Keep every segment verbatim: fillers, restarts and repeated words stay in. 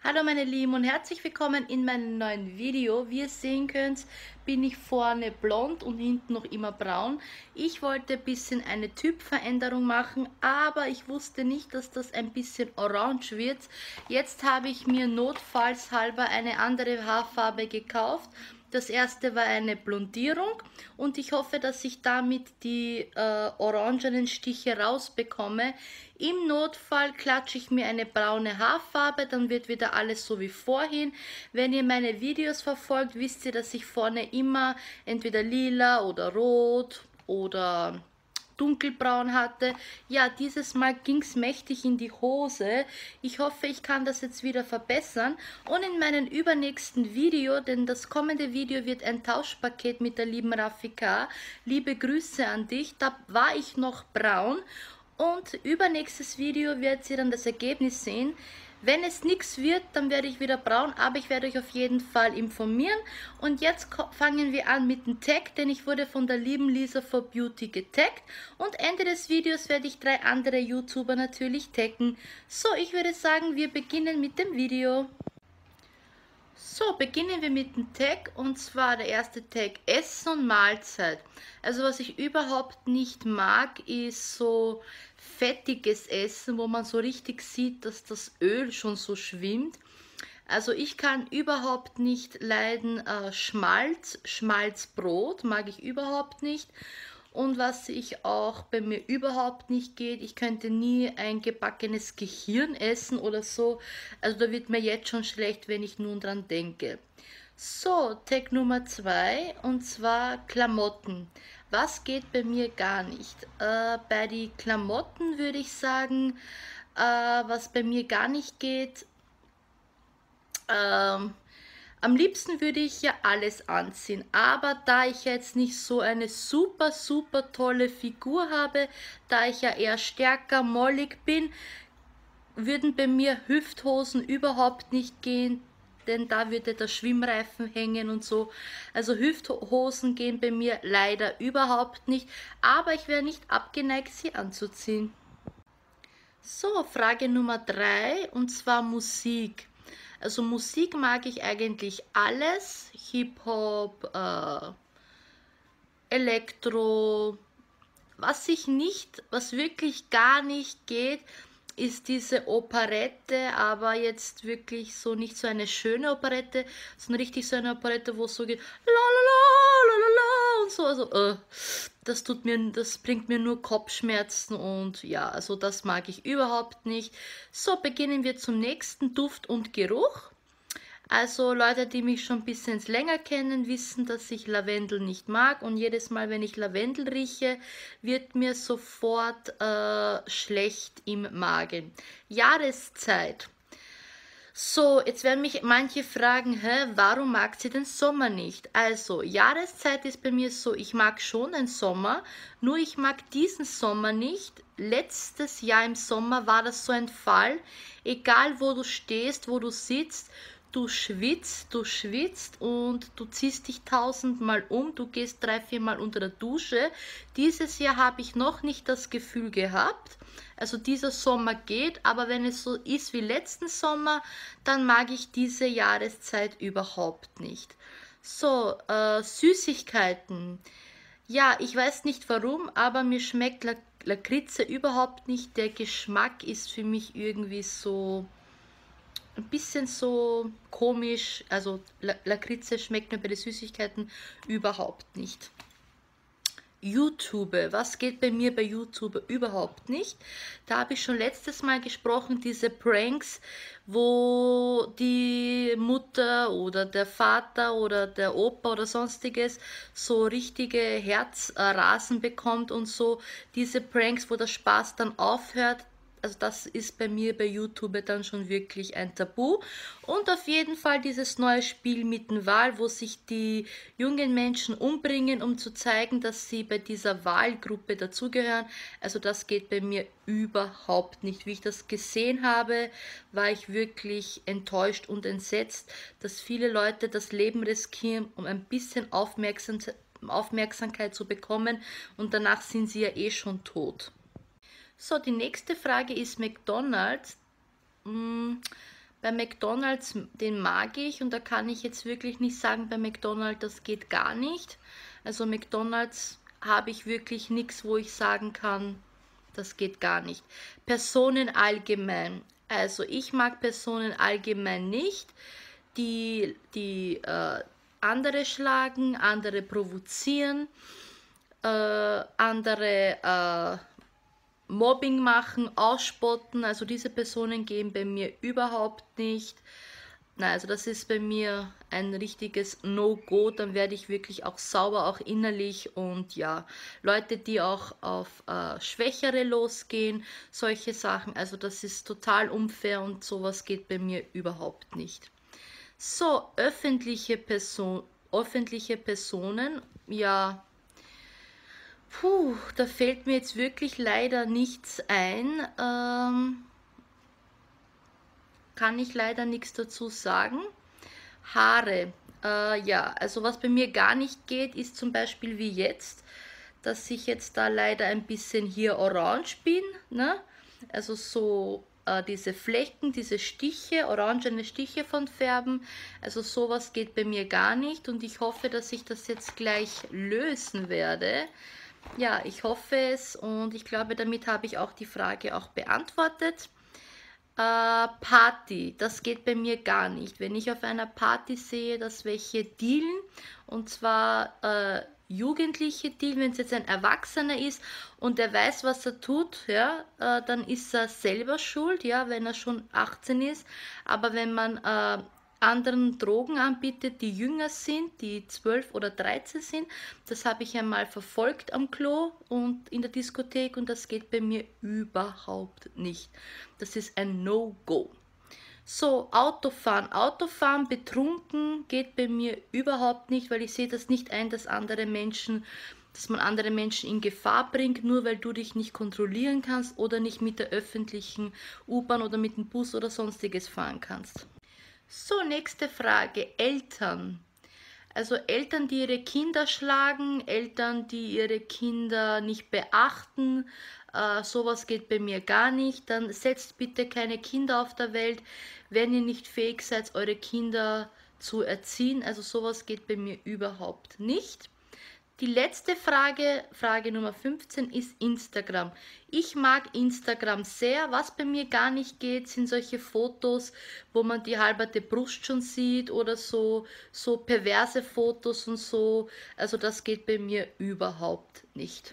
Hallo meine Lieben und herzlich willkommen in meinem neuen Video. Wie ihr sehen könnt, bin ich vorne blond und hinten noch immer braun. Ich wollte ein bisschen eine Typveränderung machen, aber ich wusste nicht, dass das ein bisschen orange wird. Jetzt habe ich mir notfallshalber eine andere Haarfarbe gekauft. Das erste war eine Blondierung und ich hoffe, dass ich damit die äh, orangenen Stiche rausbekomme. Im Notfall klatsche ich mir eine braune Haarfarbe, dann wird wieder alles so wie vorhin. Wenn ihr meine Videos verfolgt, wisst ihr, dass ich vorne immer entweder lila oder rot oder dunkelbraun hatte. Ja, dieses Mal ging es mächtig in die Hose. Ich hoffe, ich kann das jetzt wieder verbessern. Und in meinem übernächsten Video, denn das kommende Video wird ein Tauschpaket mit der lieben Rafika. Liebe Grüße an dich. Da war ich noch braun. Und übernächstes Video werdet ihr dann das Ergebnis sehen. Wenn es nichts wird, dann werde ich wieder braun, aber ich werde euch auf jeden Fall informieren. Und jetzt fangen wir an mit dem Tag, denn ich wurde von der lieben Lisa for Beauty getaggt. Und Ende des Videos werde ich drei andere YouTuber natürlich taggen. So, ich würde sagen, wir beginnen mit dem Video. So, beginnen wir mit dem Tag, und zwar der erste Tag Essen und Mahlzeit. Also was ich überhaupt nicht mag, ist so fettiges Essen, wo man so richtig sieht, dass das Öl schon so schwimmt. Also ich kann überhaupt nicht leiden äh, Schmalz, Schmalzbrot mag ich überhaupt nicht. Und was ich auch bei mir überhaupt nicht geht, ich könnte nie ein gebackenes Gehirn essen oder so. Also da wird mir jetzt schon schlecht, wenn ich nun dran denke. So, Tag Nummer zwei, und zwar Klamotten. Was geht bei mir gar nicht? Äh, bei den Klamotten würde ich sagen, äh, was bei mir gar nicht geht, ähm, am liebsten würde ich ja alles anziehen, aber da ich jetzt nicht so eine super, super tolle Figur habe, da ich ja eher stärker, mollig bin, würden bei mir Hüfthosen überhaupt nicht gehen, denn da würde der Schwimmreifen hängen und so. Also Hüfthosen gehen bei mir leider überhaupt nicht, aber ich wäre nicht abgeneigt, sie anzuziehen. So, Frage Nummer drei, und zwar Musik. Also Musik mag ich eigentlich alles, Hip-Hop, äh, Elektro. Was ich nicht, was wirklich gar nicht geht, ist diese Operette, aber jetzt wirklich so nicht so eine schöne Operette, sondern richtig so eine Operette, wo es so geht, la la la la la la und so, also äh, das tut mir, das bringt mir nur Kopfschmerzen und ja, also das mag ich überhaupt nicht. So, beginnen wir zum nächsten, Duft und Geruch. Also Leute, die mich schon ein bisschen länger kennen, wissen, dass ich Lavendel nicht mag, und jedes Mal, wenn ich Lavendel rieche, wird mir sofort äh, schlecht im Magen. Jahreszeit. So, jetzt werden mich manche fragen, hä, warum mag sie den Sommer nicht? Also, Jahreszeit ist bei mir so, ich mag schon den Sommer, nur ich mag diesen Sommer nicht. Letztes Jahr im Sommer war das so ein Fall, egal wo du stehst, wo du sitzt, du schwitzt, du schwitzt und du ziehst dich tausendmal um, du gehst drei, viermal unter der Dusche. Dieses Jahr habe ich noch nicht das Gefühl gehabt. Also dieser Sommer geht, aber wenn es so ist wie letzten Sommer, dann mag ich diese Jahreszeit überhaupt nicht. So, äh, Süßigkeiten. Ja, ich weiß nicht warum, aber mir schmeckt Lak Lakritze überhaupt nicht. Der Geschmack ist für mich irgendwie so ein bisschen so komisch. Also Lakritze schmeckt mir bei den Süßigkeiten überhaupt nicht. YouTube, was geht bei mir bei YouTube überhaupt nicht? Da habe ich schon letztes Mal gesprochen, diese Pranks, wo die Mutter oder der Vater oder der Opa oder sonstiges so richtige Herzrasen bekommt und so, diese Pranks, wo der Spaß dann aufhört. Also das ist bei mir bei YouTube dann schon wirklich ein Tabu. Und auf jeden Fall dieses neue Spiel mit dem Wal, wo sich die jungen Menschen umbringen, um zu zeigen, dass sie bei dieser Wahlgruppe dazugehören. Also das geht bei mir überhaupt nicht. Wie ich das gesehen habe, war ich wirklich enttäuscht und entsetzt, dass viele Leute das Leben riskieren, um ein bisschen Aufmerksam Aufmerksamkeit zu bekommen, und danach sind sie ja eh schon tot. So, die nächste Frage ist McDonald's. Bei McDonald's, den mag ich und da kann ich jetzt wirklich nicht sagen, bei McDonald's, das geht gar nicht. Also McDonald's habe ich wirklich nichts, wo ich sagen kann, das geht gar nicht. Personen allgemein. Also ich mag Personen allgemein nicht, die, die äh, andere schlagen, andere provozieren, äh, andere äh, Mobbing machen, ausspotten. Also diese Personen gehen bei mir überhaupt nicht. Nein, also das ist bei mir ein richtiges No-Go. Dann werde ich wirklich auch sauer, auch innerlich. Und ja, Leute, die auch auf äh, Schwächere losgehen, solche Sachen. Also das ist total unfair und sowas geht bei mir überhaupt nicht. So, öffentliche Person, öffentliche Personen, ja, puh, da fällt mir jetzt wirklich leider nichts ein. Ähm, kann ich leider nichts dazu sagen. Haare, äh, ja, also was bei mir gar nicht geht, ist zum Beispiel wie jetzt, dass ich jetzt da leider ein bisschen hier orange bin, ne? Also so äh, diese Flecken, diese Stiche, orangene Stiche von Färben, also sowas geht bei mir gar nicht und ich hoffe, dass ich das jetzt gleich lösen werde. Ja, ich hoffe es und ich glaube, damit habe ich auch die Frage auch beantwortet. Äh, Party, das geht bei mir gar nicht. Wenn ich auf einer Party sehe, dass welche dealen, und zwar äh, Jugendliche dealen, wenn es jetzt ein Erwachsener ist und er weiß, was er tut, ja, äh, dann ist er selber schuld, ja, wenn er schon achtzehn ist. Aber wenn man äh, anderen Drogen anbietet, die jünger sind, die zwölf oder dreizehn sind. Das habe ich einmal verfolgt am Klo und in der Diskothek und das geht bei mir überhaupt nicht. Das ist ein No-Go. So, Autofahren. Autofahren betrunken geht bei mir überhaupt nicht, weil ich sehe das nicht ein, dass andere Menschen, dass man andere Menschen in Gefahr bringt, nur weil du dich nicht kontrollieren kannst oder nicht mit der öffentlichen U-Bahn oder mit dem Bus oder sonstiges fahren kannst. So, nächste Frage. Eltern. Also Eltern, die ihre Kinder schlagen, Eltern, die ihre Kinder nicht beachten, äh, sowas geht bei mir gar nicht. Dann setzt bitte keine Kinder auf der Welt, wenn ihr nicht fähig seid, eure Kinder zu erziehen. Also sowas geht bei mir überhaupt nicht. Die letzte Frage, Frage Nummer fünfzehn, ist Instagram. Ich mag Instagram sehr. Was bei mir gar nicht geht, sind solche Fotos, wo man die halberte Brust schon sieht oder so, so perverse Fotos und so. Also das geht bei mir überhaupt nicht.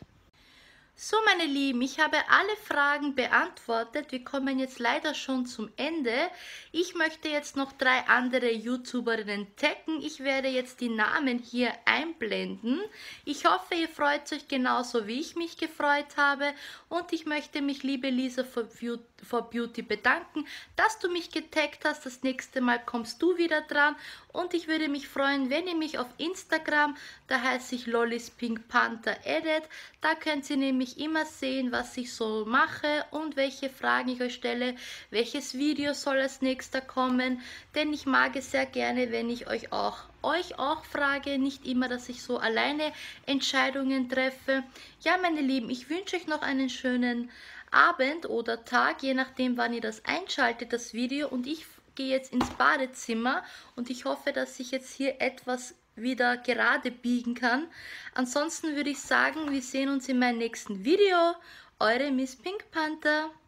So, meine Lieben, ich habe alle Fragen beantwortet. Wir kommen jetzt leider schon zum Ende. Ich möchte jetzt noch drei andere YouTuberinnen taggen. Ich werde jetzt die Namen hier einblenden. Ich hoffe, ihr freut euch genauso, wie ich mich gefreut habe. Und ich möchte mich, liebe Lisa for Beauty, bedanken, dass du mich getaggt hast. Das nächste Mal kommst du wieder dran. Und ich würde mich freuen, wenn ihr mich auf Instagram, da heiße ich Lollis Pink Panther Edit, da könnt ihr nämlich immer sehen, was ich so mache und welche Fragen ich euch stelle, welches Video soll als nächster kommen, denn ich mag es sehr gerne, wenn ich euch auch euch auch frage, nicht immer, dass ich so alleine Entscheidungen treffe. Ja, meine Lieben, ich wünsche euch noch einen schönen Abend oder Tag, je nachdem, wann ihr das einschaltet, das Video, und ich gehe jetzt ins Badezimmer und ich hoffe, dass ich jetzt hier etwas wieder gerade biegen kann. Ansonsten würde ich sagen, wir sehen uns in meinem nächsten Video. Eure Miss Pink Panther.